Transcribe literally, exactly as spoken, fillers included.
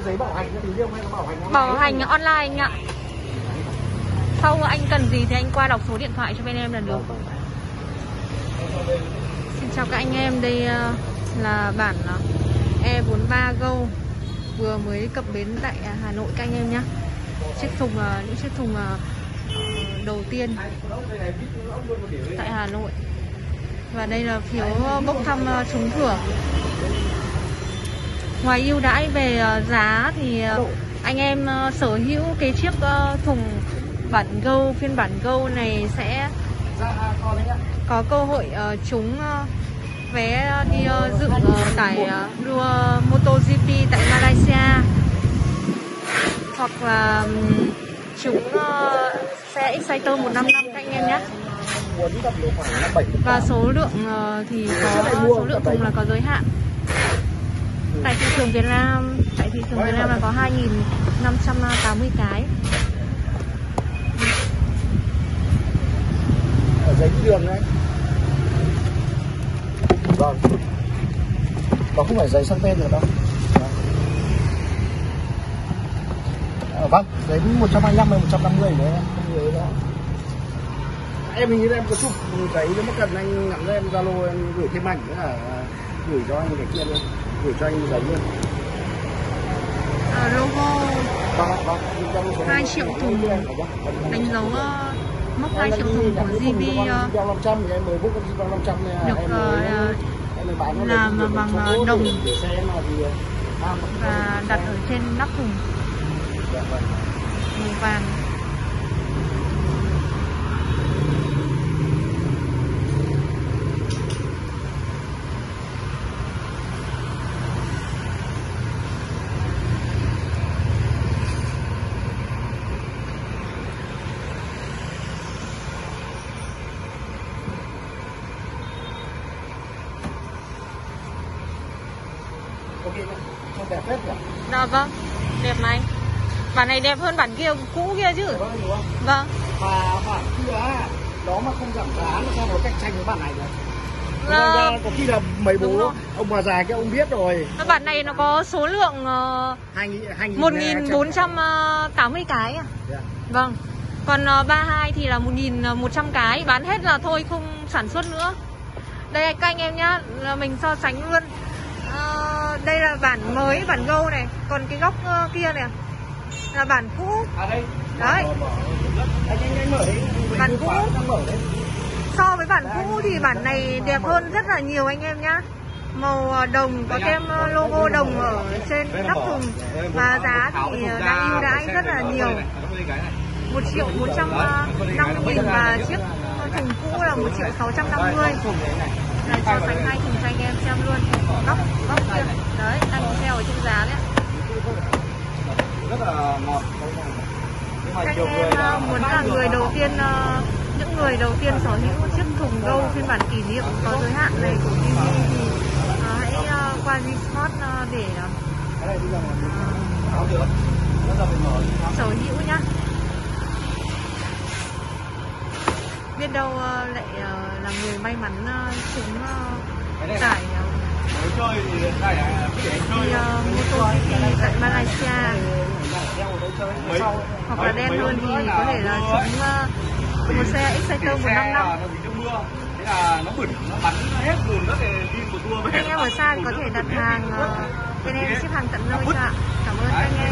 giấy bảo hành cái riêng hay nó bảo hành online? Bảo hành online anh ạ. Sau anh cần gì thì anh qua đọc số điện thoại cho bên em là được. Xin chào các anh em, đây là bản E bốn ba Go vừa mới cập bến tại Hà Nội các anh em nhé. Chiếc thùng, những chiếc thùng đầu tiên tại Hà Nội. Và đây là phiếu bốc thăm trúng thưởng. Ngoài ưu đãi về giá thì anh em sở hữu cái chiếc thùng bản Go, phiên bản Go này sẽ có cơ hội trúng vé đi dự giải đua MotoGP tại Malaysia, hoặc là trúng xe Exciter một năm năm các anh em nhé. Và số lượng thì có số lượng thùng là có giới hạn. Tại thị trường Việt Nam, tại thị trường Việt Nam là có hai nghìn năm trăm tám mươi cái. Ở giấy đường đấy. Vâng. Đó không phải giấy sang tên rồi đâu. À, vâng, giấy một trăm hai mươi lăm hay một trăm năm mươi đấy, không nhớ đó. Em hình như em có chụp giấy, nếu mà cần anh nhắn cho em Zalo, em gửi thêm ảnh nữa là gửi cho anh cái kia luôn, gửi cho anh giấy luôn. À, logo vâng, vâng, hai triệu thùng, đánh dấu uh, mốc hai triệu thùng của giê bê uh, được uh, làm bằng uh, đồng và đặt ở trên nắp thùng màu vàng. Đẹp hết nhỉ? Dạ vâng, đẹp này. Bản này đẹp hơn bản kia cũ kia chứ. Vâng, đúng không? Vâng. Mà bản kia đó mà không giảm giá là sao nó cạnh tranh với bản này rồi. Là... Có khi là mấy bố ông bà già kia ông biết rồi. Bản này nó có số lượng uh, một nghìn bốn trăm tám mươi cái à? Yeah. Vâng. Còn uh, ba mươi hai thì là một nghìn một trăm cái, bán hết là thôi không sản xuất nữa. Đây các anh em nhá, là mình so sánh luôn. Uh, đây là bản mới, bản Go này. Còn cái góc uh, kia này là bản cũ. À đây. Đấy. Anh anh anh mở đi. Bản cũ. So với bản cũ thì bản này đẹp hơn rất là nhiều anh em nhá. Màu đồng, có thêm logo đồng ở trên nắp thùng. Và giá thì đang ưu đãi rất là nhiều, một triệu bốn trăm năm mươi nghìn. Và chiếc thùng cũ là một triệu sáu trăm năm mươi. Này, so sánh hai thùng cho anh em xem luôn. Góc, góc kia. Đấy, đang theo ở trên giá đấy. Rất là ngọt. Các em muốn là người đầu tiên, những người đầu tiên sở hữu chiếc thùng Go phiên bản kỷ niệm có giới hạn này của giê bê thì hãy qua Gsport để sở hữu nhá. Biết đâu lại là người may mắn trúng giải thì MotoGP tại Malaysia, hoặc là đen hơn thì có thể là trúng một xe Exciter một năm năm. Thế là nó bẩn, nó bắn hết bùn đất để đi một tour về. Anh em ở xa thì có thể đặt hàng, bên em ship hàng tận nơi cho ạ. Cảm ơn các anh em.